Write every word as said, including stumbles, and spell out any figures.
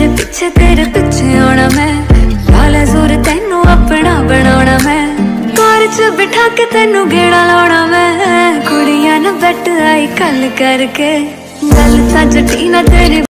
तेरे पिछे तेरे पिछे आना मैं, लाला जोर तेनू अपना बनाना मैं, कार च बिठा के तेनू गेड़ा लाना मैं, कुड़ियां न बैठ आई कल करके, गल सच टीना तेरी